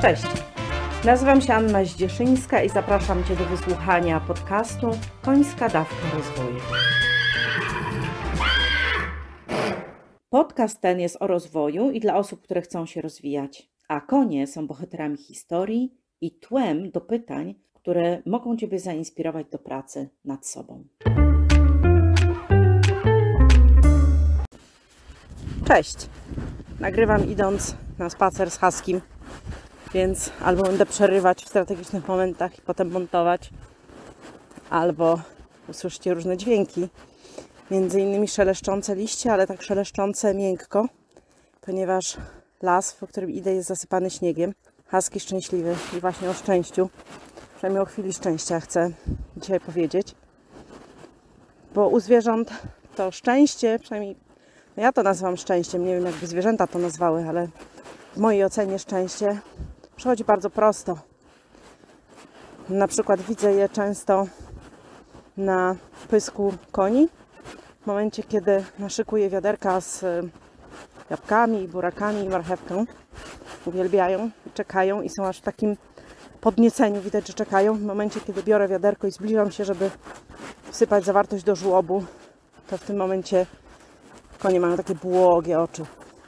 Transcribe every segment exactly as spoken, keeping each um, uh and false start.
Cześć, nazywam się Anna Zdzieszyńska i zapraszam Cię do wysłuchania podcastu Końska dawka rozwoju. Podcast ten jest o rozwoju i dla osób, które chcą się rozwijać, a konie są bohaterami historii i tłem do pytań, które mogą Ciebie zainspirować do pracy nad sobą. Cześć! Nagrywam idąc na spacer z Huskim, więc albo będę przerywać w strategicznych momentach i potem montować, albo usłyszycie różne dźwięki, między innymi szeleszczące liście, ale tak szeleszczące miękko, ponieważ las, po którym idę, jest zasypany śniegiem. Husky szczęśliwy i właśnie o szczęściu, przynajmniej o chwili szczęścia chcę dzisiaj powiedzieć, bo u zwierząt to szczęście, przynajmniej no ja to nazywam szczęściem, nie wiem jakby zwierzęta to nazwały, ale w mojej ocenie szczęście przychodzi bardzo prosto. Na przykład widzę je często na pysku koni, w momencie kiedy naszykuję wiaderka z jabłkami, burakami i marchewką. Uwielbiają, czekają i są aż w takim podnieceniu, widać, że czekają. W momencie kiedy biorę wiaderko i zbliżam się, żeby wsypać zawartość do żłobu, to w tym momencie konie mają takie błogie oczy.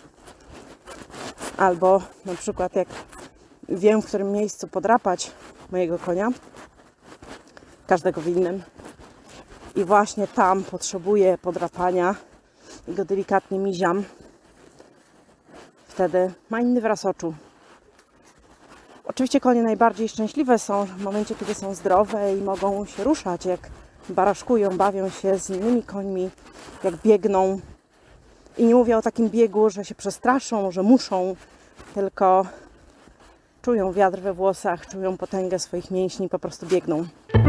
Albo na przykład jak wiem, w którym miejscu podrapać mojego konia, każdego w innym, i właśnie tam potrzebuję podrapania i go delikatnie miziam, wtedy ma inny wyraz oczu. Oczywiście konie najbardziej szczęśliwe są w momencie, kiedy są zdrowe i mogą się ruszać, jak baraszkują, bawią się z innymi końmi, jak biegną. I nie mówię o takim biegu, że się przestraszą, że muszą, tylko czują wiatr we włosach, czują potęgę swoich mięśni, po prostu biegną.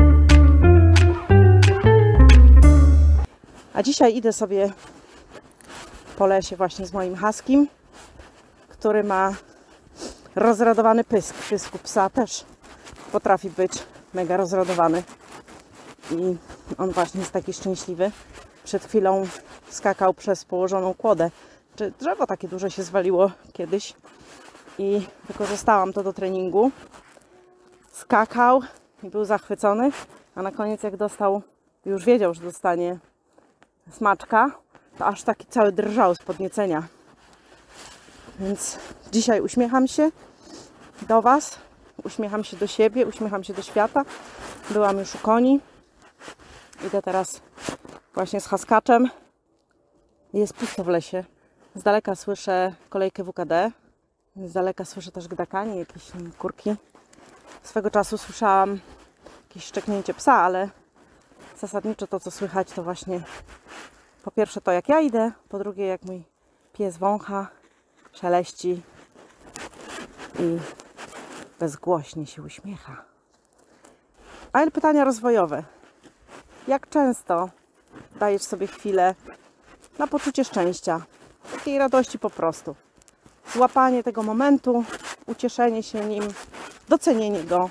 A dzisiaj idę sobie po lesie właśnie z moim Huskim, który ma rozradowany pysk. Pysku psa też potrafi być mega rozradowany. I on właśnie jest taki szczęśliwy. Przed chwilą skakał przez położoną kłodę. Czy drzewo takie duże się zwaliło kiedyś i wykorzystałam to do treningu. Skakał i był zachwycony, a na koniec jak dostał, już wiedział, że dostanie smaczka, to aż taki cały drżał z podniecenia. Więc dzisiaj uśmiecham się do Was, uśmiecham się do siebie, uśmiecham się do świata. Byłam już u koni. Idę teraz właśnie z Huskaczem. Jest pusto w lesie. Z daleka słyszę kolejkę W K D. Z daleka słyszę też gdakanie, jakieś kurki. Swego czasu słyszałam jakieś szczeknięcie psa, ale zasadniczo to, co słychać, to właśnie po pierwsze to, jak ja idę, po drugie, jak mój pies wącha, szeleści i bezgłośnie się uśmiecha. Ale pytania rozwojowe. Jak często dajesz sobie chwilę na poczucie szczęścia, takiej radości po prostu? Złapanie tego momentu, ucieszenie się nim, docenienie go.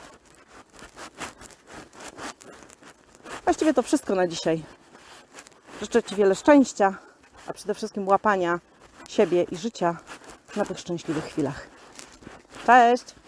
Właściwie to wszystko na dzisiaj. Życzę Ci wiele szczęścia, a przede wszystkim łapania siebie i życia na tych szczęśliwych chwilach. Cześć!